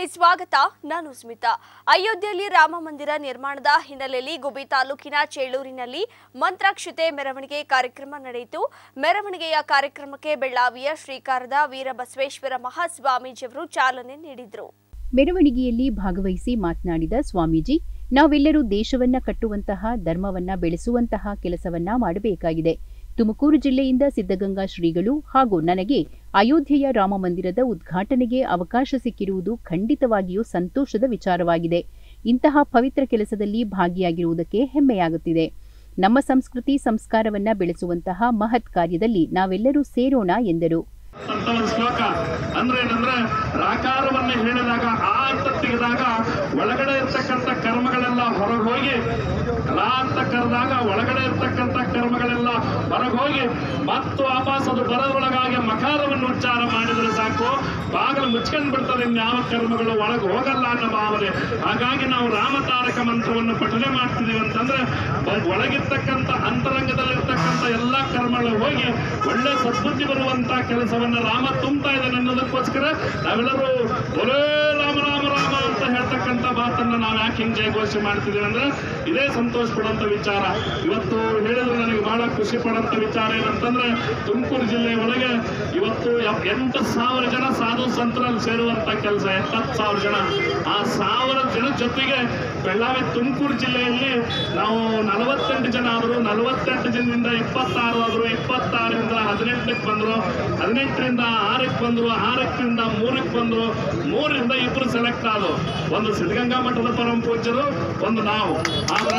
ಸ್ವಾಗತ. ನಾನು ಸ್ಮಿತಾ. ಅಯೋಧ್ಯೆಯಲ್ಲಿ ರಾಮ ಮಂದಿರ ನಿರ್ಮಾಣದ ಹಿನ್ನೆಲೆಯಲ್ಲಿ ಗುಬ್ಬಿ ತಾಲೂಕಿನ ಚೇಳೂರಿನಲ್ಲಿ ಮಂತ್ರಾಕ್ಷತೆ ಮೆರವಣಿಗೆ ಕಾರ್ಯಕ್ರಮ ನಡೆಯಿತು. ಮೆರವಣಿಗೆಯ ಕಾರ್ಯಕ್ರಮಕ್ಕೆ ಬೆಳ್ಳಾವಿಯ ಶ್ರೀಕಾರದ ವೀರಬಸವೇಶ್ವರ ಮಹಾಸ್ವಾಮೀಜಿಯವರು ಚಾಲನೆ ನೀಡಿದರು. ಮೆರವಣಿಗೆಯಲ್ಲಿ ಭಾಗವಹಿಸಿ ಮಾತನಾಡಿದ ಸ್ವಾಮೀಜಿ, ನಾವೆಲ್ಲರೂ ದೇಶವನ್ನ ಕಟ್ಟುವಂತಹ, ಧರ್ಮವನ್ನ ಬೆಳೆಸುವಂತಹ ಕೆಲಸವನ್ನ ಮಾಡಬೇಕಾಗಿದೆ. ತುಮಕೂರು ಜಿಲ್ಲೆಯಿಂದ ಸಿದ್ಧಗಂಗಾ ಶ್ರೀಗಳು ಹಾಗೂ ನನಗೆ ಅಯೋಧ್ಯೆಯ ರಾಮ ಮಂದಿರದ ಉದ್ಘಾಟನೆಗೆ ಅವಕಾಶ ಸಿಕ್ಕಿರುವುದು ಖಂಡಿತವಾಗಿಯೂ ಸಂತೋಷದ ವಿಚಾರವಾಗಿದೆ. ಇಂತಹ ಪವಿತ್ರ ಕೆಲಸದಲ್ಲಿ ಭಾಗಿಯಾಗಿರುವುದಕ್ಕೆ ಹೆಮ್ಮೆಯಾಗುತ್ತಿದೆ. ನಮ್ಮ ಸಂಸ್ಕೃತಿ ಸಂಸ್ಕಾರವನ್ನ ಬೆಳೆಸುವಂತಹ ಮಹತ್ ಕಾರ್ಯದಲ್ಲಿ ನಾವೆಲ್ಲರೂ ಸೇರೋಣ ಎಂದರು. ಶ್ಲೋಕ ಅಂದ್ರೆ ರಾಕಾರವನ್ನ ಹೇಳಿದಾಗ ಆ ಅಂತ ತೆಗೆದಾಗ ಒಳಗಡೆ ಇರ್ತಕ್ಕಂಥ ಕರ್ಮಗಳೆಲ್ಲ ಹೊರಗೆ ಹೋಗಿ, ರಾ ಅಂತ ಕರೆದಾಗ ಒಳಗಡೆ ಇರ್ತಕ್ಕಂಥ ಕರ್ಮಗಳೆಲ್ಲ ಹೊರಗೆ ಹೋಗಿ ಮತ್ತು ವಾಪಸ್ ಅದು ಬರೋದ್ರೊಳಗಾಗಿ ಮಕಾರವನ್ನು ಉಚ್ಚಾರ ಮಾಡಿದ್ರೆ ಸಾಕು, ಬಾಗಿಲು ಮುಚ್ಕೊಂಡು ಬಿಡ್ತದೆ, ಇನ್ಯಾವ ಕರ್ಮಗಳು ಒಳಗೆ ಹೋಗಲ್ಲ ಅನ್ನೋ ಭಾವನೆ. ಹಾಗಾಗಿ ನಾವು ರಾಮತಾರಕ ಮಂತ್ರವನ್ನು ಪಠನೆ ಮಾಡ್ತಿದೀವಿ ಅಂತಂದ್ರೆ ಒಳಗಿರ್ತಕ್ಕಂಥ ಅಂತರಂಗದಲ್ಲಿರ್ತಕ್ಕಂಥ ಎಲ್ಲಾ ಕರ್ಮಗಳು ಹೋಗಿ ಒಳ್ಳೆ ಸದ್ಬುದ್ಧಿ ಬರುವಂತ ಕೆಲಸವನ್ನ ರಾಮ ತುಂಬ್ತಾ ಇದ್ದಾನೆ ಅನ್ನೋದಕ್ಕೋಸ್ಕರ ನಾವೆಲ್ಲರೂ ಒರೇ ರಾಮ ರಾಮ ರಾಮ ಅಂತ ಹೇಳ್ತಕ್ಕಂಥ ಮಾತನ್ನ ನಾವು ಯಾಕೆ ಹಿಂಗೆ ಜಯಘೋಷ ಮಾಡ್ತಿದ್ದೀವಿ ಅಂದ್ರೆ ಇದೇ ಸಂತೋಷ ಪಡುವಂತ ವಿಚಾರ. ಇವತ್ತು ಹೇಳಿದ್ರೆ ನನಗೆ ಬಹಳ ಖುಷಿ ಪಡುವಂತ ವಿಚಾರ ಏನಂತಂದ್ರೆ ತುಮಕೂರು ಜಿಲ್ಲೆ ಒಳಗೆ ಇವತ್ತು 8,000 ಜನ ಸಾಧು ಸಂತರಲ್ಲಿ ಸೇರುವಂತ ಕೆಲಸ. 70,000 ಜನ. ಆ 1,000 ಜನ ಜೊತೆಗೆ ಬೆಳ್ಳಾವಿ ತುಮಕೂರು ಜಿಲ್ಲೆಯಲ್ಲಿ ನಾವು 48 ಜನ ಆದ್ರು, 48 ಜನರಿಂದ 26 ಆದ್ರು, 26ರಿಂದ 18ಕ್ಕೆ ಬಂದ್ರು, 18ರಿಂದ 6ಕ್ಕೆ ಬಂದ್ರು, 6ರಿಂದ 3ಕ್ಕೆ ಬಂದ್ರು, 3ರಿಂದ 2 ಸೆಲೆಕ್ಟ್ ಆದ್ರು. ಒಂದು ಸಿದ್ಧಗಂಗಾ ಮಠದ ಪರಮ ಪೂಜ್ಯರು, ಒಂದು ನಾವು. ಆದ್ರೆ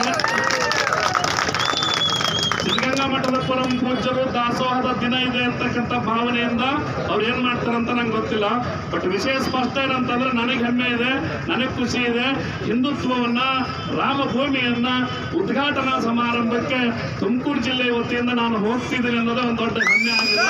ಸಿದ್ಧಗಂಗಾ ಮಠದ ಪರಮ ಪೂಜ್ಯರು ದಾಸೋಹದ ದಿನ ಇದೆ ಅಂತಕ್ಕಂಥ ಭಾವನೆಯಿಂದ ಅವ್ರು ಏನ್ ಮಾಡ್ತಾರಂತ ನಂಗೆ ಗೊತ್ತಿಲ್ಲ. ಬಟ್ ವಿಷಯ ಸ್ಪಷ್ಟ ಏನಂತಂದ್ರೆ ನನಗೆ ಹೆಮ್ಮೆ ಇದೆ, ನನಗೆ ಖುಷಿ ಇದೆ. ಹಿಂದುತ್ವವನ್ನ, ರಾಮಭೂಮಿಯನ್ನ ಉದ್ಘಾಟನಾ ಸಮಾರಂಭಕ್ಕೆ ತುಮಕೂರು ಜಿಲ್ಲೆ ವತಿಯಿಂದ ನಾನು ಹೋಗ್ತಿದ್ದೀನಿ ಅನ್ನೋದೇ ಒಂದು ದೊಡ್ಡ ಹೆಮ್ಮೆ ಆಗಿದೆ.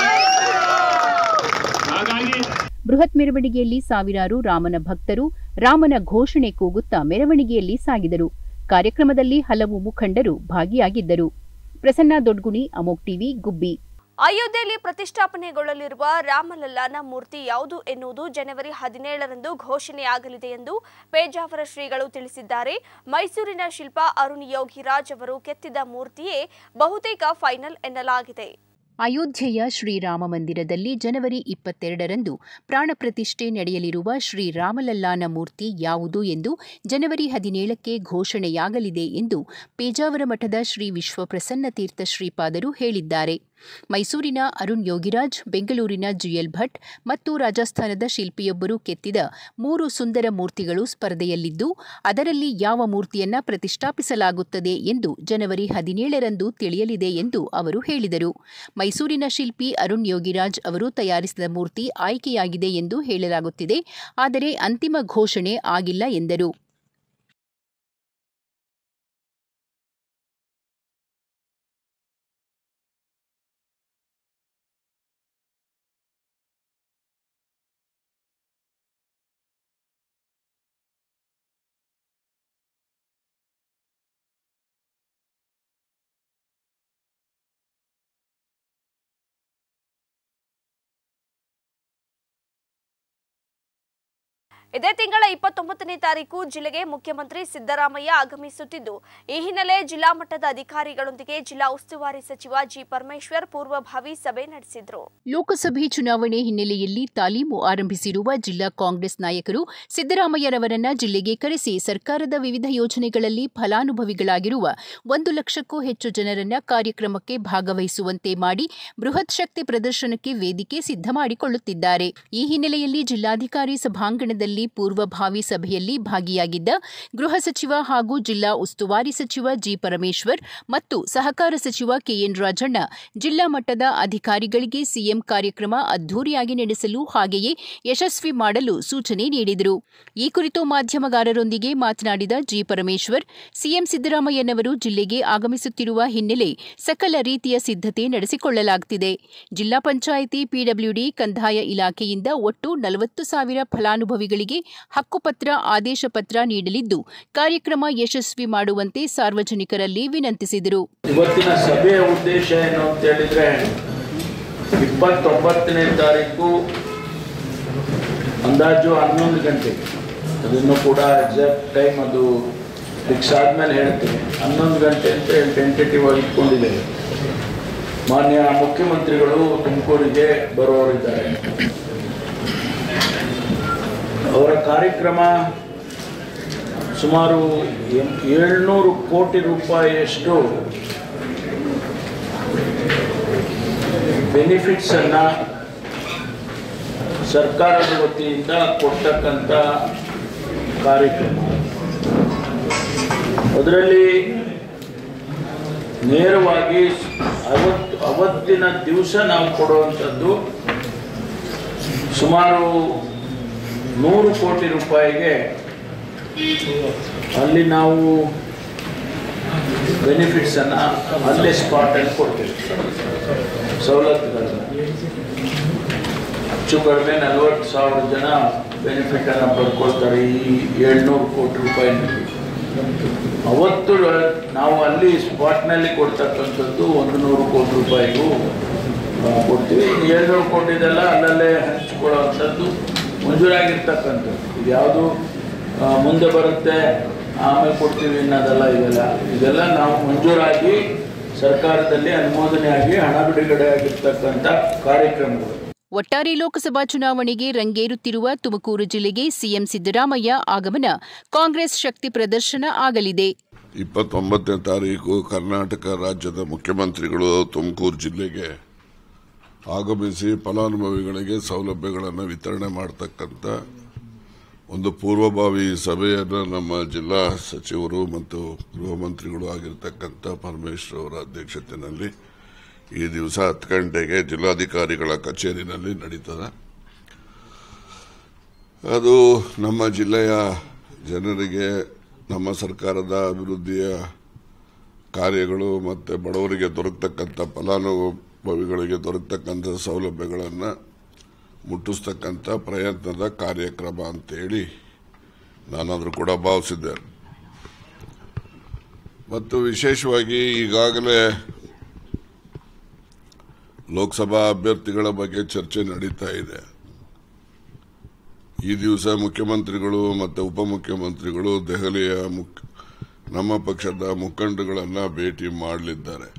ಹಾಗಾಗಿ ಬೃಹತ್ ಮೆರವಣಿಗೆಯಲ್ಲಿ ಸಾವಿರಾರು ರಾಮನ ಭಕ್ತರು ರಾಮನ ಘೋಷಣೆ ಕೂಗುತ್ತಾ ಮೆರವಣಿಗೆಯಲ್ಲಿ ಸಾಗಿದರು. ಕಾರ್ಯಕ್ರಮದಲ್ಲಿ ಹಲವು ಮುಖಂಡರು ಭಾಗಿಯಾಗಿದ್ದರು. ಪ್ರಸನ್ನ ದೊಡ್ಗುಣಿ, ಅಮೋಕ್ ಟಿವಿ, ಗುಬ್ಬಿ. ಅಯೋಧ್ಯೆಯಲ್ಲಿ ಪ್ರತಿಷ್ಠಾಪನೆಗೊಳ್ಳಲಿರುವ ರಾಮಲಲ್ಲಾನ ಮೂರ್ತಿ ಯಾವುದು ಎನ್ನುವುದು ಜನವರಿ 17ರಂದು ಘೋಷಣೆಯಾಗಲಿದೆ ಎಂದು ಪೇಜಾವರ ಶ್ರೀಗಳು ತಿಳಿಸಿದ್ದಾರೆ. ಮೈಸೂರಿನ ಶಿಲ್ಪ ಅರುಣ್ ಯೋಗಿರಾಜ್ ಅವರು ಕೆತ್ತಿದ ಮೂರ್ತಿಯೇ ಬಹುತೇಕ ಫೈನಲ್ ಎನ್ನಲಾಗಿದೆ. ಅಯೋಧ್ಯೆಯ ಶ್ರೀರಾಮ ಮಂದಿರದಲ್ಲಿ ಜನವರಿ 22ರಂದು ಪ್ರಾಣ ಪ್ರತಿಷ್ಠೆ ನಡೆಯಲಿರುವ ಶ್ರೀರಾಮಲಲ್ಲಾನ ಮೂರ್ತಿ ಯಾವುದು ಎಂದು ಜನವರಿ 17ಕ್ಕೆ ಘೋಷಣೆಯಾಗಲಿದೆ ಎಂದು ಪೇಜಾವರ ಮಠದ ಶ್ರೀ ವಿಶ್ವಪ್ರಸನ್ನ ತೀರ್ಥ ಶ್ರೀಪಾದರು ಹೇಳಿದ್ದಾರೆ. ಮೈಸೂರಿನ ಅರುಣ್ ಯೋಗಿರಾಜ್, ಬೆಂಗಳೂರಿನ ಜಿಎಲ್ ಭಟ್ ಮತ್ತು ರಾಜಸ್ಥಾನದ ಶಿಲ್ಪಿಯೊಬ್ಬರು ಕೆತ್ತಿದ 3 ಸುಂದರ ಮೂರ್ತಿಗಳು ಸ್ಪರ್ಧೆಯಲ್ಲಿದ್ದು, ಅದರಲ್ಲಿ ಯಾವ ಮೂರ್ತಿಯನ್ನ ಪ್ರತಿಷ್ಠಾಪಿಸಲಾಗುತ್ತದೆ ಎಂದು ಜನವರಿ 17ರಂದು ತಿಳಿಯಲಿದೆ ಎಂದು ಅವರು ಹೇಳಿದರು. ಮೈಸೂರಿನ ಶಿಲ್ಪಿ ಅರುಣ್ ಯೋಗಿರಾಜ್ ಅವರು ತಯಾರಿಸಿದ ಮೂರ್ತಿ ಆಯ್ಕೆಯಾಗಿದೆ ಎಂದು ಹೇಳಲಾಗುತ್ತಿದೆ, ಆದರೆ ಅಂತಿಮ ಘೋಷಣೆ ಆಗಿಲ್ಲ ಎಂದರು. ಇದೇ ತಿಂಗಳ 29ನೇ ತಾರೀಕು ಜಿಲ್ಲೆಗೆ ಮುಖ್ಯಮಂತ್ರಿ ಸಿದ್ದರಾಮಯ್ಯ ಆಗಮಿಸುತ್ತಿದ್ದು, ಈ ಹಿನ್ನೆಲೆ ಜಿಲ್ಲಾ ಮಟ್ಟದ ಅಧಿಕಾರಿಗಳೊಂದಿಗೆ ಜಿಲ್ಲಾ ಉಸ್ತುವಾರಿ ಸಚಿವ ಜಿ ಪರಮೇಶ್ವರ್ ಪೂರ್ವಭಾವಿ ಸಭೆ ನಡೆಸಿದರು. ಲೋಕಸಭೆ ಚುನಾವಣೆ ಹಿನ್ನೆಲೆಯಲ್ಲಿ ತಾಲೀಮು ಆರಂಭಿಸಿರುವ ಜಿಲ್ಲಾ ಕಾಂಗ್ರೆಸ್ ನಾಯಕರು ಸಿದ್ದರಾಮಯ್ಯರವರನ್ನ ಜಿಲ್ಲೆಗೆ ಕರೆಸಿ ಸರ್ಕಾರದ ವಿವಿಧ ಯೋಜನೆಗಳಲ್ಲಿ ಫಲಾನುಭವಿಗಳಾಗಿರುವ 1 ಲಕ್ಷಕ್ಕೂ ಹೆಚ್ಚು ಜನರನ್ನ ಕಾರ್ಯಕ್ರಮಕ್ಕೆ ಭಾಗವಹಿಸುವಂತೆ ಮಾಡಿ ಬೃಹತ್ ಶಕ್ತಿ ಪ್ರದರ್ಶನಕ್ಕೆ ವೇದಿಕೆ ಸಿದ್ಧ ಮಾಡಿಕೊಳ್ಳುತ್ತಿದ್ದಾರೆ. ಈ ಹಿನ್ನೆಲೆಯಲ್ಲಿ ಜಿಲ್ಲಾಧಿಕಾರಿ ಸಭಾಂಗಣದಲ್ಲಿ ಪೂರ್ವಭಾವಿ ಸಭೆಯಲ್ಲಿ ಭಾಗಿಯಾಗಿದ್ದ ಗೃಹ ಸಚಿವ ಹಾಗೂ ಜಿಲ್ಲಾ ಉಸ್ತುವಾರಿ ಸಚಿವ ಜಿ ಪರಮೇಶ್ವರ್ ಮತ್ತು ಸಹಕಾರ ಸಚಿವ ಕೆಎನ್ ರಾಜಣ್ಣ ಜಿಲ್ಲಾ ಮಟ್ಟದ ಅಧಿಕಾರಿಗಳಿಗೆ ಸಿಎಂ ಕಾರ್ಯಕ್ರಮ ಅದ್ದೂರಿಯಾಗಿ ನಡೆಸಲು ಹಾಗೆಯೇ ಯಶಸ್ವಿ ಮಾಡಲು ಸೂಚನೆ ನೀಡಿದರು. ಈ ಕುರಿತು ಮಾಧ್ಯಮಗಾರರೊಂದಿಗೆ ಮಾತನಾಡಿದ ಜಿ ಪರಮೇಶ್ವರ್, ಸಿಎಂ ಸಿದ್ದರಾಮಯ್ಯನವರು ಜಿಲ್ಲೆಗೆ ಆಗಮಿಸುತ್ತಿರುವ ಹಿನ್ನೆಲೆ ಸಕಲ ರೀತಿಯ ಸಿದ್ಧತೆ ನಡೆಸಿಕೊಳ್ಳಲಾಗುತ್ತಿದೆ. ಜಿಲ್ಲಾ ಪಂಚಾಯಿತಿ, ಪಿಡಬ್ಲ್ಯೂಡಿ, ಕಂದಾಯ ಇಲಾಖೆಯಿಂದ ಒಟ್ಟು 40,000 ಫಲಾನುಭವಿಗಳಿಗೆ ಹಕ್ಕುಪತ್ರ, ಆದೇಶ ಪತ್ರ ನೀಡಲಿದ್ದು ಕಾರ್ಯಕ್ರಮ ಯಶಸ್ವಿ ಮಾಡುವಂತೆ ಸಾರ್ವಜನಿಕರಲ್ಲಿ ವಿನಂತಿಸಿದರು. ಇವತ್ತಿನ ಸಭೆಯ ಉದ್ದೇಶ ಏನು ಅಂತ ಹೇಳಿದ್ರೆ 29ನೇ ತಾರೀಕು ಅಂದಾಜು 11 ಗಂಟೆಗೆ ಅದನ್ನು ಕೂಡ ಎಕ್ಸಾಕ್ಟ್ ಟೈಮ್ ಅದು ಫಿಕ್ಸ್ ಆದಮೇಲೆ ಹೇಳ್ತೀನಿ. 11 ಗಂಟೆ ಅಂತ ಟೆಂಟೇಟಿವ್ ಆಗಿ ಇಟ್ಕೊಂಡಿದ್ದೇವೆ. ಮಾನ್ಯ ಮುಖ್ಯಮಂತ್ರಿಗಳು ತುಮಕೂರಿಗೆ ಬರೋರಿದ್ದಾರೆ. ಅವರ ಕಾರ್ಯಕ್ರಮ ಸುಮಾರು 700 ಕೋಟಿ ರೂಪಾಯಿಯಷ್ಟು ಬೆನಿಫಿಟ್ಸನ್ನು ಸರ್ಕಾರದ ವತಿಯಿಂದ ಕೊಡ್ತಕ್ಕಂಥ ಕಾರ್ಯಕ್ರಮ. ಅದರಲ್ಲಿ ನೇರವಾಗಿ ಅವತ್ತಿನ ದಿವಸ ನಾವು ಕೊಡುವಂಥದ್ದು ಸುಮಾರು 100 ಕೋಟಿ ರೂಪಾಯಿಗೆ ಅಲ್ಲಿ ನಾವು ಬೆನಿಫಿಟ್ಸನ್ನು ಅಲ್ಲೇ ಸ್ಪಾಟಲ್ಲಿ ಕೊಡ್ತೀವಿ. ಸವಲತ್ತುಗಳನ್ನು ಹೆಚ್ಚು ಕಡಿಮೆ 40,000 ಜನ ಬೆನಿಫಿಟನ್ನು ಪಡ್ಕೊಳ್ತಾರೆ ಈ 700 ಕೋಟಿ ರೂಪಾಯಿನಲ್ಲಿ. ಅವತ್ತು ನಾವು ಅಲ್ಲಿ ಸ್ಪಾಟ್ನಲ್ಲಿ ಕೊಡ್ತಕ್ಕಂಥದ್ದು 100 ಕೋಟಿ ರೂಪಾಯಿಗೂ ಕೊಡ್ತೀವಿ. 700 ಕೋಟಿದೆಲ್ಲ ಅಲ್ಲಲ್ಲೇ ಹಂಚ್ಕೊಳ್ಳೋವಂಥದ್ದು ಮಂಜೂರಾಗಿರ್ತಕ್ಕಂಥದ್ದು. ಇದು ಯಾವುದು ಮುಂದೆ ಬರುತ್ತೆ ಆಮೇಲೆ ಕೊಡ್ತೀವಿ ಅನ್ನೋದಲ್ಲ. ಇದೆಲ್ಲ ನಾವು ಮಂಜೂರಾಗಿ ಸರ್ಕಾರದಲ್ಲಿ ಅನುಮೋದನೆಯಾಗಿ ಹಣ ಬಿಡುಗಡೆ ಆಗಿರ್ತಕ್ಕಂಥ ಕಾರ್ಯಕ್ರಮಗಳು. ಒಟ್ಟಾರೆ ಲೋಕಸಭಾ ಚುನಾವಣೆಗೆ ರಂಗೇರುತ್ತಿರುವ ತುಮಕೂರು ಜಿಲ್ಲೆಗೆ ಸಿಎಂ ಸಿದ್ದರಾಮಯ್ಯ ಆಗಮನ ಕಾಂಗ್ರೆಸ್ ಶಕ್ತಿ ಪ್ರದರ್ಶನ ಆಗಲಿದೆ. 29ನೇ ತಾರೀಕು ಕರ್ನಾಟಕ ರಾಜ್ಯದ ಮುಖ್ಯಮಂತ್ರಿಗಳು ತುಮಕೂರು ಜಿಲ್ಲೆಗೆ ಆಗಮಿಸಿ ಫಲಾನುಭವಿಗಳಿಗೆ ಸೌಲಭ್ಯಗಳನ್ನು ವಿತರಣೆ ಮಾಡತಕ್ಕಂಥ ಒಂದು ಪೂರ್ವಭಾವಿ ಸಭೆಯನ್ನು ನಮ್ಮ ಜಿಲ್ಲಾ ಸಚಿವರು ಮತ್ತು ಗೃಹ ಮಂತ್ರಿಗಳು ಆಗಿರತಕ್ಕಂಥ ಪರಮೇಶ್ವರ್ ಅವರ ಅಧ್ಯಕ್ಷತೆಯಲ್ಲಿ ಈ ದಿವಸ 10 ಗಂಟೆಗೆ ಜಿಲ್ಲಾಧಿಕಾರಿಗಳ ಕಚೇರಿನಲ್ಲಿ ನಡೀತದೆ. ಅದು ನಮ್ಮ ಜಿಲ್ಲೆಯ ಜನರಿಗೆ ನಮ್ಮ ಸರ್ಕಾರದ ಅಭಿವೃದ್ಧಿಯ ಕಾರ್ಯಗಳು ಮತ್ತು ಬಡವರಿಗೆ ದೊರಕತಕ್ಕಂಥ ಫಲಾನುಭವಿಗಳಿಗೆ ದೊರಕತಕ್ಕಂಥ ಸೌಲಭ್ಯಗಳನ್ನು ಮುಟ್ಟಿಸ್ತಕ್ಕಂಥ ಪ್ರಯತ್ನದ ಕಾರ್ಯಕ್ರಮ ಅಂತೇಳಿ ನಾನಾದರೂ ಕೂಡ ಭಾವಿಸಿದ್ದೇನೆ. ಮತ್ತು ವಿಶೇಷವಾಗಿ ಈಗಾಗಲೇ ಲೋಕಸಭಾ ಅಭ್ಯರ್ಥಿಗಳ ಬಗ್ಗೆ ಚರ್ಚೆ ನಡೀತಾ ಇದೆ. ಈ ದಿವಸ ಮುಖ್ಯಮಂತ್ರಿಗಳು ಮತ್ತು ಉಪಮುಖ್ಯಮಂತ್ರಿಗಳು ದೆಹಲಿಯ ನಮ್ಮ ಪಕ್ಷದ ಮುಖಂಡಗಳನ್ನು ಭೇಟಿ ಮಾಡಲಿದ್ದಾರೆ.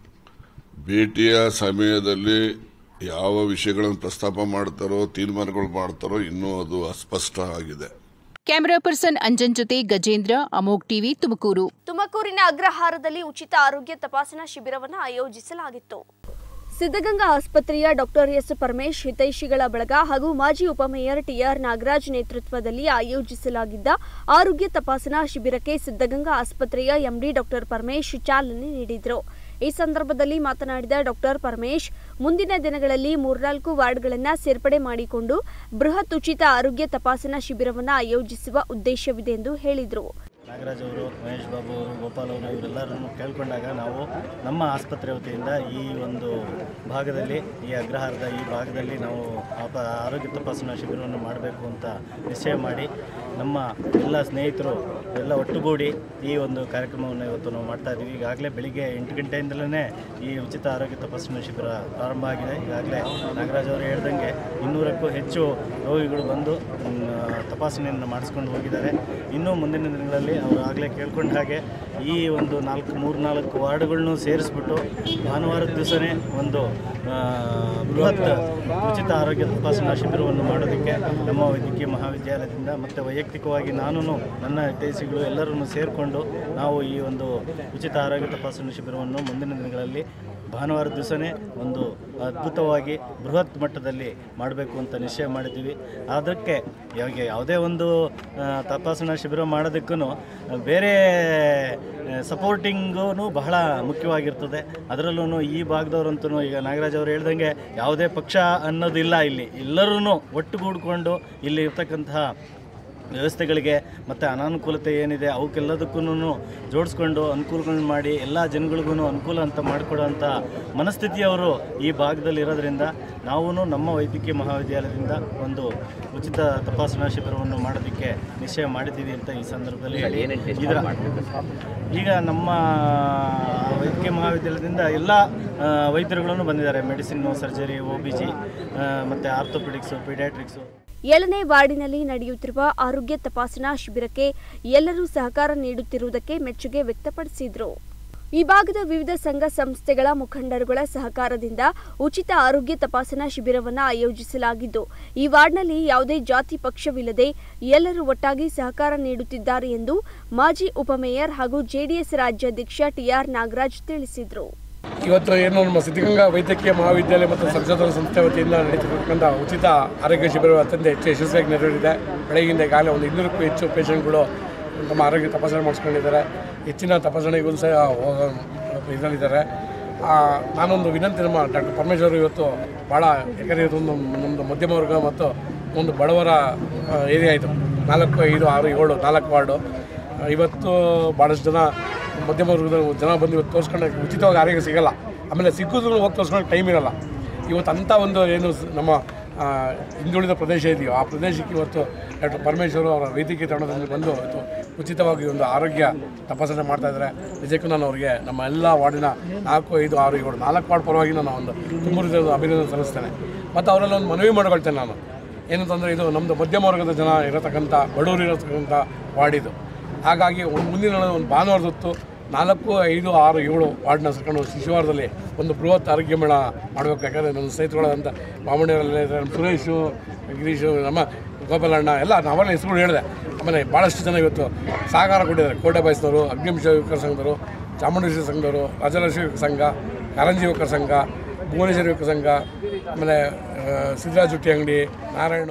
ಭೇಟಿಯ ಸಮಯದಲ್ಲಿ ಯಾವ ವಿಷಯಗಳನ್ನು ಪ್ರಸ್ತಾಪ ಮಾಡ್ತಾರೋ ತೀರ್ಮಾನಗಳು ಮಾಡ್ತಾರೋ ಇನ್ನೂ ಅದು ಅಸ್ಪಷ್ಟ ಆಗಿದೆ. ಕ್ಯಾಮೆರಾ ಪರ್ಸನ್ ಅಂಜನ್ ಜೊತೆ ಗಜೇಂದ್ರ, ಅಮೋಘ್ ಟಿವಿ, ತುಮಕೂರು. ತುಮಕೂರಿನ ಅಗ್ರಹಾರದಲ್ಲಿ ಉಚಿತ ಆರೋಗ್ಯ ತಪಾಸಣಾ ಶಿಬಿರವನ್ನು ಆಯೋಜಿಸಲಾಗಿತ್ತು. ಸಿದ್ಧಗಂಗಾ ಆಸ್ಪತ್ರೆಯ ಡಾಕ್ಟರ್ ಎಸ್ ಪರಮೇಶ್ ಹಿತೈಷಿಗಳ ಬಳಗ ಹಾಗೂ ಮಾಜಿ ಉಪಮೇಯರ್ ಟಿಆರ್ ನಾಗರಾಜ್ ನೇತೃತ್ವದಲ್ಲಿ ಆಯೋಜಿಸಲಾಗಿದ್ದ ಆರೋಗ್ಯ ತಪಾಸಣಾ ಶಿಬಿರಕ್ಕೆ ಸಿದ್ಧಗಂಗಾ ಆಸ್ಪತ್ರೆಯ ಎಂಡಿ ಡಾಕ್ಟರ್ ಪರಮೇಶ್ ಚಾಲನೆ ನೀಡಿದರು. ಈ ಸಂದರ್ಭದಲ್ಲಿ ಮಾತನಾಡಿದ ಡಾಕ್ಟರ್ ಪರಮೇಶ್, ಮುಂದಿನ ದಿನಗಳಲ್ಲಿ 3-4 ವಾರ್ಡ್ಗಳನ್ನು ಸೇರ್ಪಡೆ ಮಾಡಿಕೊಂಡು ಬೃಹತ್ ಉಚಿತ ಆರೋಗ್ಯ ತಪಾಸಣಾ ಶಿಬಿರವನ್ನು ಆಯೋಜಿಸುವ ಉದ್ದೇಶವಿದೆ ಎಂದು ಹೇಳಿದರು. ನಾಗರಾಜ್ ಅವರು, ಮಹೇಶ್ ಬಾಬು ಅವರು, ಗೋಪಾಲ್ ಅವರು ಇವರೆಲ್ಲರನ್ನು ಕೇಳಿಕೊಂಡಾಗ ನಾವು ನಮ್ಮ ಆಸ್ಪತ್ರೆ ವತಿಯಿಂದ ಈ ಒಂದು ಭಾಗದಲ್ಲಿ, ಈ ಅಗ್ರಹಾರದ ಈ ಭಾಗದಲ್ಲಿ ನಾವು ಆರೋಗ್ಯ ತಪಾಸಣಾ ಶಿಬಿರವನ್ನು ಮಾಡಬೇಕು ಅಂತ ನಿಶ್ಚಯ ಮಾಡಿ ನಮ್ಮ ಎಲ್ಲ ಸ್ನೇಹಿತರು ಎಲ್ಲ ಒಟ್ಟುಗೂಡಿ ಈ ಒಂದು ಕಾರ್ಯಕ್ರಮವನ್ನು ಇವತ್ತು ನಾವು ಮಾಡ್ತಾ ಇದ್ದೀವಿ. ಈಗಾಗಲೇ ಬೆಳಿಗ್ಗೆ 8 ಗಂಟೆಯಿಂದಲೇ ಈ ಉಚಿತ ಆರೋಗ್ಯ ತಪಾಸಣಾ ಶಿಬಿರ ಪ್ರಾರಂಭ ಆಗಿದೆ. ಈಗಾಗಲೇ ನಾಗರಾಜ್ ಅವರು ಹೇಳ್ದಂಗೆ 200ಕ್ಕೂ ಹೆಚ್ಚು ರೋಗಿಗಳು ಬಂದು ತಪಾಸಣೆಯನ್ನು ಮಾಡಿಸ್ಕೊಂಡು ಹೋಗಿದ್ದಾರೆ. ಇನ್ನೂ ಮುಂದಿನ ದಿನಗಳಲ್ಲಿ ಅವರು ಆಗಲೇ ಕೇಳ್ಕೊಂಡ ಹಾಗೆ ಈ ಒಂದು 3-4 ವಾರ್ಡ್ಗಳನ್ನು ಸೇರಿಸ್ಬಿಟ್ಟು ಭಾನುವಾರದ ದಿವಸನೇ ಒಂದು ಬೃಹತ್ ಉಚಿತ ಆರೋಗ್ಯ ತಪಾಸಣಾ ಶಿಬಿರವನ್ನು ಮಾಡೋದಕ್ಕೆ ನಮ್ಮ ವೈದ್ಯಕೀಯ ಮಹಾವಿದ್ಯಾಲಯದಿಂದ ಮತ್ತು ವೈಯಕ್ತಿಕವಾಗಿ ನಾನು ನನ್ನ ಹಿತೈಷಿಗಳು ಎಲ್ಲರನ್ನು ಸೇರಿಕೊಂಡು ನಾವು ಈ ಒಂದು ಉಚಿತ ಆರೋಗ್ಯ ತಪಾಸಣಾ ಶಿಬಿರವನ್ನು ಮುಂದಿನ ದಿನಗಳಲ್ಲಿ ಭಾನುವಾರ ದಿವಸನೇ ಒಂದು ಅದ್ಭುತವಾಗಿ ಬೃಹತ್ ಮಟ್ಟದಲ್ಲಿ ಮಾಡಬೇಕು ಅಂತ ನಿಶ್ಚಯ ಮಾಡಿದ್ದೀವಿ. ಅದಕ್ಕೆ ಯಾವುದೇ ಒಂದು ತಪಾಸಣಾ ಶಿಬಿರ ಮಾಡೋದಕ್ಕೂ ಬೇರೆ ಸಪೋರ್ಟಿಂಗೂ ಬಹಳ ಮುಖ್ಯವಾಗಿರ್ತದೆ. ಅದರಲ್ಲೂ ಈ ಭಾಗದವರಂತೂ ಈಗ ನಾಗರಾಜ್ ಅವರು ಹೇಳ್ದಂಗೆ ಯಾವುದೇ ಪಕ್ಷ ಅನ್ನೋದಿಲ್ಲ. ಇಲ್ಲಿ ಎಲ್ಲರೂ ಒಟ್ಟುಗೂಡಿಕೊಂಡು ಇಲ್ಲಿ ಇರ್ತಕ್ಕಂತಹ ವ್ಯವಸ್ಥೆಗಳಿಗೆ ಮತ್ತು ಅನಾನುಕೂಲತೆ ಏನಿದೆ ಅವಕ್ಕೆಲ್ಲದಕ್ಕೂ ಜೋಡಿಸ್ಕೊಂಡು ಅನುಕೂಲಗಳನ್ನು ಮಾಡಿ ಎಲ್ಲ ಜನಗಳಿಗೂ ಅನುಕೂಲ ಅಂತ ಮಾಡಿಕೊಡೋಂಥ ಮನಸ್ಥಿತಿಯವರು ಈ ಭಾಗದಲ್ಲಿ ಇರೋದ್ರಿಂದ ನಾವು ನಮ್ಮ ವೈದ್ಯಕೀಯ ಮಹಾವಿದ್ಯಾಲಯದಿಂದ ಒಂದು ಉಚಿತ ತಪಾಸಣಾ ಶಿಬಿರವನ್ನು ಮಾಡೋದಕ್ಕೆ ನಿಶ್ಚಯ ಮಾಡಿದ್ದೀವಿ ಅಂತ ಈ ಸಂದರ್ಭದಲ್ಲಿ ಈಗ ನಮ್ಮ ವೈದ್ಯಕೀಯ ಮಹಾವಿದ್ಯಾಲಯದಿಂದ ಎಲ್ಲ ವೈದ್ಯರುಗಳನ್ನು ಬಂದಿದ್ದಾರೆ. ಮೆಡಿಸಿನ್ನು, ಸರ್ಜರಿ, OBG ಮತ್ತು ಆರ್ಥೋಪೆಡಿಕ್ಸು, ಪೀಡಿಯಾಟ್ರಿಕ್ಸು. 7ನೇ ವಾರ್ಡಿನಲ್ಲಿ ನಡೆಯುತ್ತಿರುವ ಆರೋಗ್ಯ ತಪಾಸಣಾ ಶಿಬಿರಕ್ಕೆ ಎಲ್ಲರೂ ಸಹಕಾರ ನೀಡುತ್ತಿರುವುದಕ್ಕೆ ಮೆಚ್ಚುಗೆ ವ್ಯಕ್ತಪಡಿಸಿದರು. ಈ ಭಾಗದ ವಿವಿಧ ಸಂಘ ಸಂಸ್ಥೆಗಳ ಮುಖಂಡರುಗಳ ಸಹಕಾರದಿಂದ ಉಚಿತ ಆರೋಗ್ಯ ತಪಾಸಣಾ ಶಿಬಿರವನ್ನು ಆಯೋಜಿಸಲಾಗಿದ್ದು, ಈ ವಾರ್ಡ್ನಲ್ಲಿ ಯಾವುದೇ ಜಾತಿ ಪಕ್ಷವಿಲ್ಲದೆ ಎಲ್ಲರೂ ಒಟ್ಟಾಗಿ ಸಹಕಾರ ನೀಡುತ್ತಿದ್ದಾರೆ ಎಂದು ಮಾಜಿ ಉಪಮೇಯರ್ ಹಾಗೂ ಜೆಡಿಎಸ್ ರಾಜ್ಯಾಧ್ಯಕ್ಷ ಟಿಆರ್ ನಾಗರಾಜ್ ತಿಳಿಸಿದರು. ಇವತ್ತು ಏನು ನಮ್ಮ ಸಿದ್ಧಗಂಗಾ ವೈದ್ಯಕೀಯ ಮಹಾವಿದ್ಯಾಲಯ ಮತ್ತು ಸಂಶೋಧನಾ ಸಂಸ್ಥೆ ವತಿಯಿಂದ ನಡೀತಿರ್ತಕ್ಕಂಥ ಉಚಿತ ಆರೋಗ್ಯ ಶಿಬಿರವು ಅತ್ಯಂತ ಹೆಚ್ಚು ಯಶಸ್ವಿಯಾಗಿ ನೆರವೇರಿದೆ. ಬೆಳಗ್ಗಿಂದ ಈಗಾಗಲೇ ಒಂದು 200ಕ್ಕೂ ಹೆಚ್ಚು ಪೇಷಂಟ್ಗಳು ನಮ್ಮ ಆರೋಗ್ಯ ತಪಾಸಣೆ ಮಾಡಿಸ್ಕೊಂಡಿದ್ದಾರೆ. ಹೆಚ್ಚಿನ ತಪಾಸಣೆಗೂ ಸಹ ಇದರಲ್ಲಿದ್ದಾರೆ. ನಾನೊಂದು ವಿನಂತಿ, ನಮ್ಮ ಡಾಕ್ಟರ್ ಪರಮೇಶ್ವರ್ ಇವತ್ತು ಭಾಳ, ಯಾಕಂದರೆ ಇವತ್ತೊಂದು ನಮ್ಮದು ಮಧ್ಯಮ ವರ್ಗ ಮತ್ತು ಒಂದು ಬಡವರ ಏರಿಯಾ ಇದು. 4, 5, 6, 7 4 ವಾರ್ಡು. ಇವತ್ತು ಭಾಳಷ್ಟು ಜನ ಮಧ್ಯಮ ವರ್ಗದ ಜನ ಬಂದು ಇವತ್ತು ತೋರಿಸ್ಕೊಂಡು ಉಚಿತವಾಗಿ ಆರೋಗ್ಯ ಸಿಗೋಲ್ಲ. ಆಮೇಲೆ ಸಿಕ್ಕಿದ್ರು ಹೋಗಿ ತೋರಿಸ್ಕೊಂಡು ಟೈಮ್ ಇರೋಲ್ಲ. ಇವತ್ತು ಅಂಥ ಒಂದು ಏನು ನಮ್ಮ ಹಿಂದುಳಿದ ಪ್ರದೇಶ ಇದೆಯೋ ಆ ಪ್ರದೇಶಕ್ಕೆ ಇವತ್ತು ಡಾಕ್ಟರ್ ಪರಮೇಶ್ವರ್ ಅವರ ವೈದ್ಯಕೀಯ ತಂಡದಲ್ಲಿ ಬಂದು ಇವತ್ತು ಉಚಿತವಾಗಿ ಒಂದು ಆರೋಗ್ಯ ತಪಾಸಣೆ ಮಾಡ್ತಾಯಿದ್ದಾರೆ. ನಿಜಕ್ಕೂ ನಾನು ಅವರಿಗೆ ನಮ್ಮ ಎಲ್ಲ ವಾರ್ಡಿನ 4, 5, 6, 7 4 ವಾರ್ಡ್ ಪರವಾಗಿ ನಾನು ಒಂದು ತುಂಬ ಅಭಿನಂದನೆ ಸಲ್ಲಿಸ್ತೇನೆ. ಮತ್ತು ಅವರೆಲ್ಲ ಒಂದು ಮನವಿ ಮಾಡ್ಕೊಳ್ತೇನೆ ನಾನು, ಏನಂತಂದರೆ ಇದು ನಮ್ಮದು ಮಧ್ಯಮ ವರ್ಗದ ಜನ ಇರತಕ್ಕಂಥ, ಬಡವರು ಇರತಕ್ಕಂಥ ವಾರ್ಡ್ ಇದು. ಹಾಗಾಗಿ ಮುಂದಿನ ಒಂದು ಭಾನುವಾರದೊತ್ತು 4, 5, 6, 7 ವಾರ್ಡ್ನ ಸೇರ್ಕೊಂಡು ಶಿಶುವಾರದಲ್ಲಿ ಒಂದು ಬೃಹತ್ ಆರೋಗ್ಯ ಮೇಳ ಮಾಡಬೇಕು. ಯಾಕಂದರೆ ನನ್ನ ಸ್ನೇಹಿತರುಗಳಾದಂಥ ಮಾಮೂಣಿಯವರೆಲ್ಲ ಇದ್ದಾರೆ, ನಮ್ಮ ಸುರೇಶು, ಗಿರೀಶು, ನಮ್ಮ ಗೋಪಾಲಣ್ಣ ಎಲ್ಲ ನಾವೆಲ್ಲ ಹೆಸರುಗಳು ಹೇಳಿದೆ. ಆಮೇಲೆ ಭಾಳಷ್ಟು ಜನ ಇವತ್ತು ಸಹಕಾರ ಕೊಟ್ಟಿದ್ದಾರೆ. ಕೋಟೆ ಬಾಯ್ಸ್ನವರು, ಅಗ್ನಿಮಿಷ ಯುವಕರ ಸಂಘದವರು, ಚಾಮುಂಡೇಶ್ವರಿ ಸಂಘದವರು, ರಾಜಲಕ್ಷ್ಮಿ ಯುವಕರ ಸಂಘ, ಕಾರಂಜಿ ಯುವಕರ ಸಂಘ, ಭುವನೇಶ್ವರಿ ಯುವಕರ ಸಂಘ, ಆಮೇಲೆ ಸಿದ್ದರಾಜ್ ಹುಟ್ಟಿ ಅಂಗಡಿ, ನಾರಾಯಣ.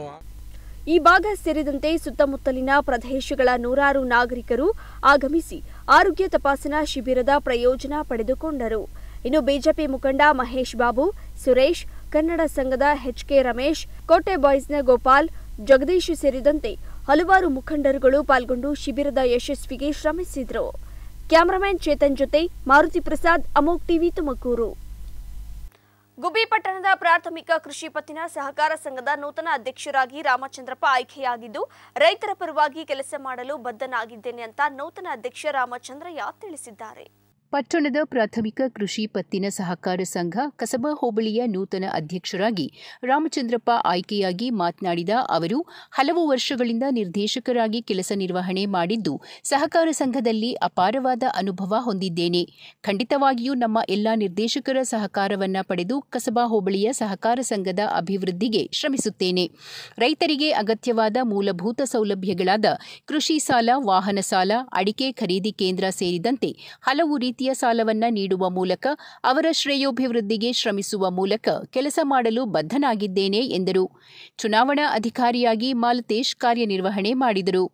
ಈ ಭಾಗ ಸೇರಿದಂತೆ ಸುತ್ತಮುತ್ತಲಿನ ಪ್ರದೇಶಗಳ 100 ನಾಗರಿಕರು ಆಗಮಿಸಿ ಆರೋಗ್ಯ ತಪಾಸಣಾ ಶಿಬಿರದ ಪ್ರಯೋಜನ ಪಡೆದುಕೊಂಡರು. ಇನ್ನು ಬಿಜೆಪಿ ಮುಖಂಡ ಮಹೇಶ್ ಬಾಬು, ಸುರೇಶ್, ಕನ್ನಡ ಸಂಘದ ಎಚ್ಕೆ ರಮೇಶ್, ಕೋಟೆ ಬಾಯ್ಸ್ನ ಗೋಪಾಲ್, ಜಗದೀಶ್ ಸೇರಿದಂತೆ ಹಲವಾರು ಮುಖಂಡರುಗಳು ಪಾಲ್ಗೊಂಡು ಶಿಬಿರದ ಯಶಸ್ವಿಗೆ ಶ್ರಮಿಸಿದರು. ಕ್ಯಾಮರಾಮನ್ ಚೇತನ್ ಜೊತೆ ಮಾರುತಿ ಪ್ರಸಾದ್, ಅಮೋಕ್ ಟಿವಿ, ತುಮಕೂರು. ಗುಬ್ಬಿ ಪಟ್ಟಣದ ಪ್ರಾಥಮಿಕ ಕೃಷಿ ಪತ್ತಿನ ಸಹಕಾರ ಸಂಘದ ನೂತನ ಅಧ್ಯಕ್ಷರಾಗಿ ರಾಮಚಂದ್ರಪ್ಪ ಆಯ್ಕೆಯಾಗಿದ್ದು, ರೈತರ ಪರವಾಗಿ ಕೆಲಸ ಮಾಡಲು ಬದ್ಧನಾಗಿದ್ದೇನೆ ಅಂತ ನೂತನ ಅಧ್ಯಕ್ಷ ರಾಮಚಂದ್ರಯ್ಯ ತಿಳಿಸಿದ್ದಾರೆ. ಪಟ್ಟಣದ ಪ್ರಾಥಮಿಕ ಕೃಷಿ ಪತ್ತಿನ ಸಹಕಾರ ಸಂಘ ಕಸಬಾ ಹೋಬಳಿಯ ನೂತನ ಅಧ್ಯಕ್ಷರಾಗಿ ರಾಮಚಂದ್ರಪ್ಪ ಆಯ್ಕೆಯಾಗಿ ಮಾತನಾಡಿದ ಅವರು, ಹಲವು ವರ್ಷಗಳಿಂದ ನಿರ್ದೇಶಕರಾಗಿ ಕೆಲಸ ನಿರ್ವಹಣೆ ಮಾಡಿದ್ದು ಸಹಕಾರ ಸಂಘದಲ್ಲಿ ಅಪಾರವಾದ ಅನುಭವ ಹೊಂದಿದ್ದೇನೆ. ಖಂಡಿತವಾಗಿಯೂ ನಮ್ಮ ಎಲ್ಲಾ ನಿರ್ದೇಶಕರ ಸಹಕಾರವನ್ನ ಪಡೆದು ಕಸಬಾ ಹೋಬಳಿಯ ಸಹಕಾರ ಸಂಘದ ಅಭಿವೃದ್ಧಿಗೆ ಶ್ರಮಿಸುತ್ತೇನೆ. ರೈತರಿಗೆ ಅಗತ್ಯವಾದ ಮೂಲಭೂತ ಸೌಲಭ್ಯಗಳಾದ ಕೃಷಿ ಸಾಲ, ವಾಹನ ಸಾಲ, ಅಡಿಕೆ ಖರೀದಿ ಕೇಂದ್ರ ಸೇರಿದಂತೆ ಹಲವು ರೀತಿಯ ಸಾಲವನ್ನ ನೀಡುವ ಮೂಲಕ ಅವರ ಶ್ರೇಯೋಭಿವೃದ್ಧಿಗೆ ಶ್ರಮಿಸುವ ಮೂಲಕ ಕೆಲಸ ಮಾಡಲು ಬದ್ಧನಾಗಿದ್ದೇನೆ ಎಂದರು. ಚುನಾವಣಾ ಅಧಿಕಾರಿಯಾಗಿ ಮಾಲತೇಶ್ ಕಾರ್ಯನಿರ್ವಹಣೆ ಮಾಡಿದರು.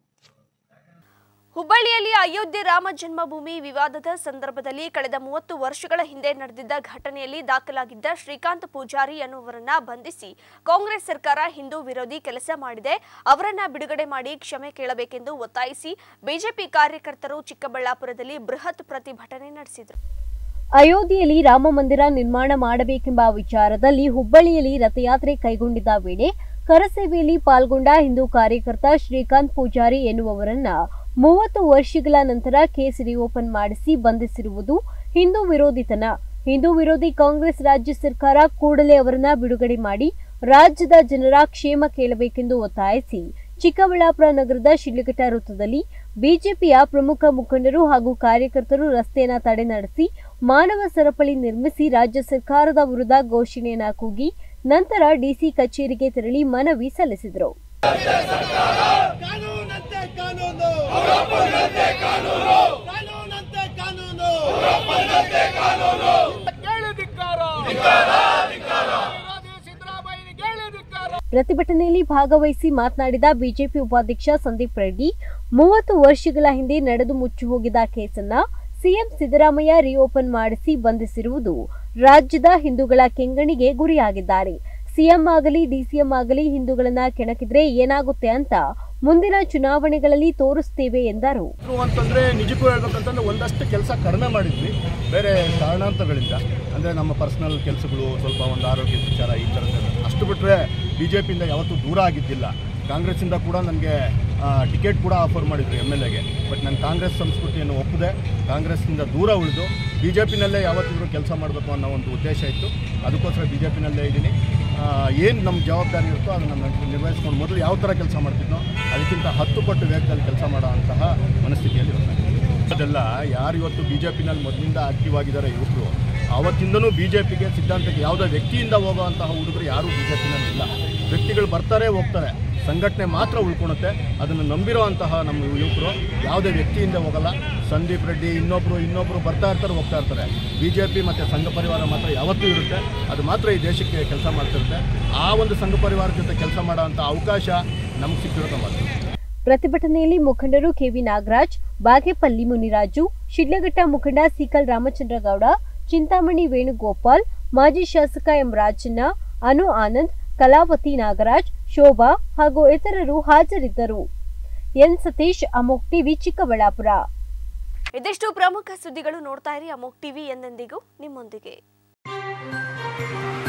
ಹುಬ್ಬಳ್ಳಿಯಲ್ಲಿ ಅಯೋಧ್ಯೆ ರಾಮ ಜನ್ಮಭೂಮಿ ವಿವಾದದ ಸಂದರ್ಭದಲ್ಲಿ ಕಳೆದ 30 ವರ್ಷಗಳ ಹಿಂದೆ ನಡೆದಿದ್ದ ಘಟನೆಯಲ್ಲಿ ದಾಖಲಾಗಿದ್ದ ಶ್ರೀಕಾಂತ್ ಪೂಜಾರಿ ಎನ್ನುವರನ್ನ ಬಂಧಿಸಿ ಕಾಂಗ್ರೆಸ್ ಸರ್ಕಾರ ಹಿಂದೂ ವಿರೋಧಿ ಕೆಲಸ ಮಾಡಿದೆ, ಅವರನ್ನ ಬಿಡುಗಡೆ ಮಾಡಿ ಕ್ಷಮೆ ಕೇಳಬೇಕೆಂದು ಒತ್ತಾಯಿಸಿ ಬಿಜೆಪಿ ಕಾರ್ಯಕರ್ತರು ಚಿಕ್ಕಬಳ್ಳಾಪುರದಲ್ಲಿ ಬೃಹತ್ ಪ್ರತಿಭಟನೆ ನಡೆಸಿದರು. ಅಯೋಧ್ಯೆಯಲ್ಲಿ ರಾಮ ಮಂದಿರ ನಿರ್ಮಾಣ ಮಾಡಬೇಕೆಂಬ ವಿಚಾರದಲ್ಲಿ ಹುಬ್ಬಳ್ಳಿಯಲ್ಲಿ ರಥಯಾತ್ರೆ ಕೈಗೊಂಡಿದ್ದ ವೇಳೆ ಕರಸೇವೆಯಲ್ಲಿ ಪಾಲ್ಗೊಂಡ ಹಿಂದೂ ಕಾರ್ಯಕರ್ತ ಶ್ರೀಕಾಂತ್ ಪೂಜಾರಿ ಎನ್ನುವವರನ್ನ 30 ವರ್ಷಗಳ ನಂತರ ಕೇಸ್ ರಿಓಪನ್ ಮಾಡಿಸಿ ಬಂಧಿಸಿರುವುದು ಹಿಂದೂ ವಿರೋಧಿತನ. ಹಿಂದೂ ವಿರೋಧಿ ಕಾಂಗ್ರೆಸ್ ರಾಜ್ಯ ಸರ್ಕಾರ ಕೂಡಲೇ ಅವರನ್ನ ಬಿಡುಗಡೆ ಮಾಡಿ ರಾಜ್ಯದ ಜನರ ಕ್ಷೇಮ ಕೇಳಬೇಕೆಂದು ಒತ್ತಾಯಿಸಿ ಚಿಕ್ಕಬಳ್ಳಾಪುರ ನಗರದ ಶಿಡ್ಲಘಟ್ಟ ವೃತ್ತದಲ್ಲಿ ಬಿಜೆಪಿಯ ಪ್ರಮುಖ ಮುಖಂಡರು ಹಾಗೂ ಕಾರ್ಯಕರ್ತರು ರಸ್ತೆಯನ್ನು ತಡೆ ನಡೆಸಿ ಮಾನವ ಸರಪಳಿ ನಿರ್ಮಿಸಿ ರಾಜ್ಯ ಸರ್ಕಾರದ ವಿರುದ್ಧ ಘೋಷಣೆಯನ್ನ ಕೂಗಿ ನಂತರ ಡಿಸಿ ಕಚೇರಿಗೆ ತೆರಳಿ ಮನವಿ ಸಲ್ಲಿಸಿದರು. ಪ್ರತಿಭಟನೆಯಲ್ಲಿ ಭಾಗವಹಿಸಿ ಮಾತನಾಡಿದ ಬಿಜೆಪಿ ಉಪಾಧ್ಯಕ್ಷ ಸಂದೀಪ್ ರೆಡ್ಡಿ, 30 ವರ್ಷಗಳ ಹಿಂದೆ ನಡೆದು ಮುಚ್ಚಿ ಹೋಗಿದ್ದ ಕೇಸನ್ನ ಸಿಎಂ ಸಿದ್ದರಾಮಯ್ಯ ರಿಓಪನ್ ಮಾಡಿಸಿ ಬಂಧಿಸಿರುವುದು ರಾಜ್ಯದ ಹಿಂದೂಗಳ ಕೆಂಗಣಿಗೆ ಗುರಿಯಾಗಿದ್ದಾರೆ. ಸಿಎಂ ಆಗಲಿ ಡಿಸಿಎಂ ಆಗಲಿ ಹಿಂದೂಗಳನ್ನ ಕೆಣಕಿದ್ರೆ ಏನಾಗುತ್ತೆ ಅಂತ ಮುಂದಿನ ಚುನಾವಣೆಗಳಲ್ಲಿ ತೋರಿಸ್ತೇವೆ ಎಂದರು. ಅಂತಂದ್ರೆ ನಿಜಕ್ಕೂ ಹೇಳ್ಬೇಕಂತಂದ್ರೆ ಒಂದಷ್ಟು ಕೆಲಸ ಕಡಿಮೆ ಮಾಡಿದ್ವಿ, ಬೇರೆ ಕಾರಣಾಂತರಗಳಿಂದ, ಅಂದರೆ ನಮ್ಮ ಪರ್ಸನಲ್ ಕೆಲಸಗಳು, ಸ್ವಲ್ಪ ಒಂದು ಆರೋಗ್ಯ ವಿಚಾರ, ಈ ಥರದ್ದು. ಅಷ್ಟು ಬಿಟ್ಟರೆ ಬಿಜೆಪಿಯಿಂದ ಯಾವತ್ತೂ ದೂರ ಆಗಿದ್ದಿಲ್ಲ. ಕಾಂಗ್ರೆಸ್ಸಿಂದ ಕೂಡ ನನಗೆ ಟಿಕೆಟ್ ಕೂಡ ಆಫರ್ ಮಾಡಿದ್ರು MLAಗೆ. ಬಟ್ ನಾನು ಕಾಂಗ್ರೆಸ್ ಸಂಸ್ಕೃತಿಯನ್ನು ಒಪ್ಪದೆ ಕಾಂಗ್ರೆಸ್ನಿಂದ ದೂರ ಉಳಿದು BJPನಲ್ಲೇ ಯಾವತ್ತಿದ್ರೂ ಕೆಲಸ ಮಾಡಬೇಕು ಅನ್ನೋ ಒಂದು ಉದ್ದೇಶ ಇತ್ತು. ಅದಕ್ಕೋಸ್ಕರ BJPನಲ್ಲೇ ಇದ್ದೀನಿ. ಏನು ನಮ್ಮ ಜವಾಬ್ದಾರಿ ಇರುತ್ತೋ ಅದನ್ನು ನಿರ್ವಹಿಸ್ಕೊಂಡು ಮೊದಲು ಯಾವ ಥರ ಕೆಲಸ ಮಾಡ್ತಿದ್ನೋ ಅದಕ್ಕಿಂತ 10 ಪಟ್ಟು ವೇಗದಲ್ಲಿ ಕೆಲಸ ಮಾಡೋಂತಹ ಮನಸ್ಥಿತಿಯಲ್ಲಿ ಇರುತ್ತೆ. ಅದೆಲ್ಲ ಯಾರು ಇವತ್ತು BJPನಲ್ಲಿ ಮೊದಲಿಂದ ಆಕ್ಟಿವ್ ಆಗಿದ್ದಾರೆ ಯುವಕರು, ಆವತ್ತಿಂದನೂ BJPಗೆ ಸಿದ್ಧಾಂತಕ್ಕೆ ಯಾವುದೇ ವ್ಯಕ್ತಿಯಿಂದ ಹೋಗುವಂತಹ ಹುಡುಗರು ಯಾರೂ BJPನಲ್ಲಿ ಇಲ್ಲ. ವ್ಯಕ್ತಿಗಳು ಬರ್ತಾರೆ ಹೋಗ್ತಾರೆ, ಸಂಘಟನೆ ಮಾತ್ರ ಉಳ್ಕೊಳುತ್ತೆ. ಅದನ್ನು ನಂಬಿರುವಂತಹ ನಮ್ಮ ಯುವಕರು ಯಾವುದೇ ವ್ಯಕ್ತಿಯಿಂದ ಹೋಗಲ್ಲ. ಸಂದೀಪ್ ರೆಡ್ಡಿ ಇನ್ನೊಬ್ಬರು ಬರ್ತಾ ಇರ್ತಾರೆ ಹೋಗ್ತಾ ಇರ್ತಾರೆ. BJP ಮತ್ತು ಸಂಘ ಪರಿವಾರ ಮಾತ್ರ ಯಾವತ್ತೂ ಇರುತ್ತೆ. ಅದು ಮಾತ್ರ ಈ ದೇಶಕ್ಕೆ ಕೆಲಸ ಮಾಡ್ತಿರುತ್ತೆ. ಆ ಒಂದು ಸಂಘ ಪರಿವಾರದ ಜೊತೆ ಕೆಲಸ ಮಾಡೋಂಥ ಅವಕಾಶ ನಮ್ಗೆ ಸಿಕ್ಕಿರೋದು ಮಾತ್ರ. ಪ್ರತಿಭಟನೆಯಲ್ಲಿ ಮುಖಂಡರು ಕೆವಿ ನಾಗರಾಜ್, ಬಾಗೇಪಲ್ಲಿ ಮುನಿರಾಜು, ಶಿಡ್ಲಘಟ್ಟ ಮುಖಂಡ ಸಿಕಲ್ ರಾಮಚಂದ್ರಗೌಡ, ಚಿಂತಾಮಣಿ ವೇಣುಗೋಪಾಲ್, ಮಾಜಿ ಶಾಸಕ ಎಂ ರಾಜಣ್ಣ, ಅನು ಆನಂದ್, ಕಲಾವತಿ ನಾಗರಾಜ್, ಶೋಭಾ ಹಾಗೂ ಇತರರು ಹಾಜರಿದ್ದರು. ಎನ್ ಸತೀಶ್, ಅಮೋಕ್ ಟಿವಿ, ಚಿಕ್ಕಬಳ್ಳಾಪುರ. ಇದಿಷ್ಟು ಪ್ರಮುಖ ಸುದ್ದಿಗಳು. ನೋಡ್ತಾ ಇರಿ ಅಮೋಕ್ ಟಿವಿ, ಎಂದೆಂದಿಗೂ ನಿಮ್ಮೊಂದಿಗೆ.